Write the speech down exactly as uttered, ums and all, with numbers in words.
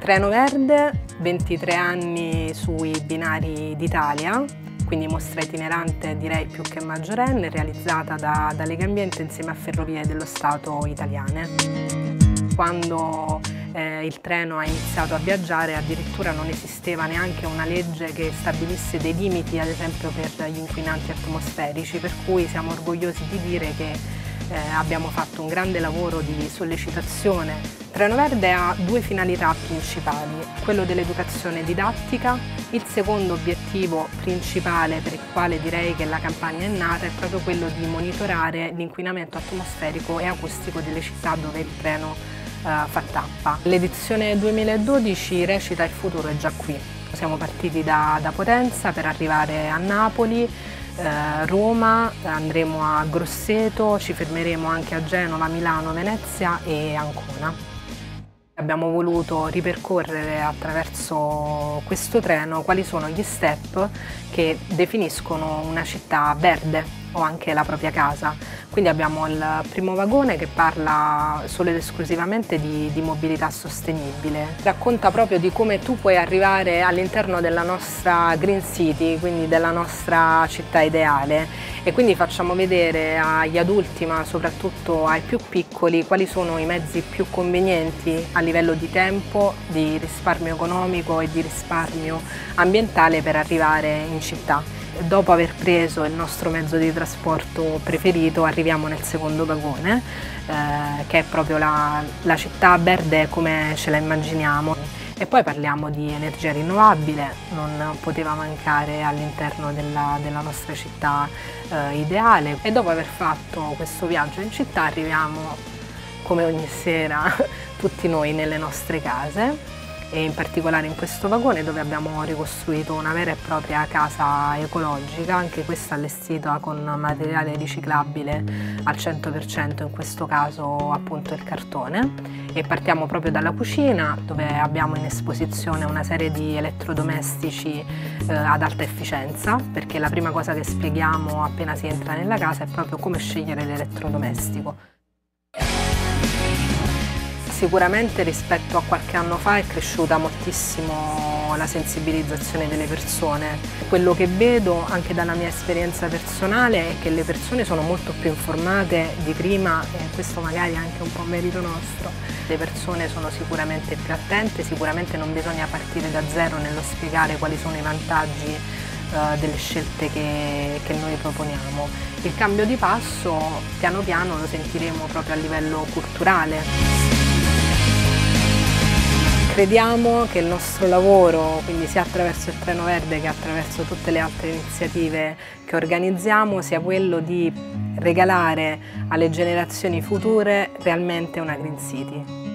Treno Verde, ventitré anni sui binari d'Italia, quindi mostra itinerante direi più che maggiorenne, realizzata da, da Legambiente insieme a Ferrovie dello Stato italiane. Quando eh, il treno ha iniziato a viaggiare addirittura non esisteva neanche una legge che stabilisse dei limiti, ad esempio per gli inquinanti atmosferici, per cui siamo orgogliosi di dire che eh, abbiamo fatto un grande lavoro di sollecitazione. Treno Verde ha due finalità principali, quello dell'educazione didattica. Il secondo obiettivo principale per il quale direi che la campagna è nata è proprio quello di monitorare l'inquinamento atmosferico e acustico delle città dove il treno eh, fa tappa. L'edizione duemiladodici recita "Il futuro è già qui". Siamo partiti da, da Potenza per arrivare a Napoli, eh, Roma, andremo a Grosseto, ci fermeremo anche a Genova, Milano, Venezia e Ancona. Abbiamo voluto ripercorrere attraverso questo treno quali sono gli step che definiscono una città verde o anche la propria casa. Quindi abbiamo il primo vagone che parla solo ed esclusivamente di, di mobilità sostenibile. Racconta proprio di come tu puoi arrivare all'interno della nostra Green City, quindi della nostra città ideale. E quindi facciamo vedere agli adulti, ma soprattutto ai più piccoli, quali sono i mezzi più convenienti a livello di tempo, di risparmio economico e di risparmio ambientale per arrivare in città. Dopo aver preso il nostro mezzo di trasporto preferito arriviamo nel secondo vagone, eh, che è proprio la, la città verde come ce la immaginiamo. E poi parliamo di energia rinnovabile, non poteva mancare all'interno della, della nostra città eh, ideale. E dopo aver fatto questo viaggio in città arriviamo, come ogni sera, tutti noi nelle nostre case, e in particolare in questo vagone dove abbiamo ricostruito una vera e propria casa ecologica, anche questa allestita con materiale riciclabile al cento per cento, in questo caso appunto il cartone. E partiamo proprio dalla cucina, dove abbiamo in esposizione una serie di elettrodomestici eh, ad alta efficienza, perché la prima cosa che spieghiamo appena si entra nella casa è proprio come scegliere l'elettrodomestico. Sicuramente rispetto a qualche anno fa è cresciuta moltissimo la sensibilizzazione delle persone. Quello che vedo anche dalla mia esperienza personale è che le persone sono molto più informate di prima, e questo magari è anche un po' merito nostro. Le persone sono sicuramente più attente, sicuramente non bisogna partire da zero nello spiegare quali sono i vantaggi eh, delle scelte che, che noi proponiamo. Il cambio di passo piano piano lo sentiremo proprio a livello culturale. Crediamo che il nostro lavoro, quindi sia attraverso il Treno Verde che attraverso tutte le altre iniziative che organizziamo, sia quello di regalare alle generazioni future realmente una Green City.